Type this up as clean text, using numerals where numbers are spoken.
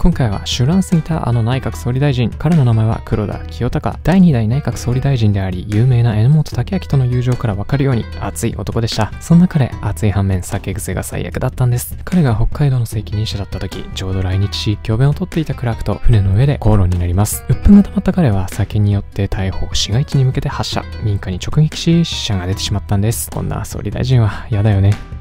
今回は酒乱すぎたあの内閣総理大臣、彼の名前は黒田清隆、第2代内閣総理大臣であり、有名な榎本武明との友情からわかるように熱い男でした。そんな彼、熱い反面酒癖が最悪だったんです。彼が北海道の責任者だった時、ちょうど来日し、教鞭を取っていたクラークと船の上で口論になります。鬱憤が溜まった彼は酒によって大砲を市街地に向けて発射、民家に直撃し死者が出てしまったんです。こんな総理大臣は嫌だよね。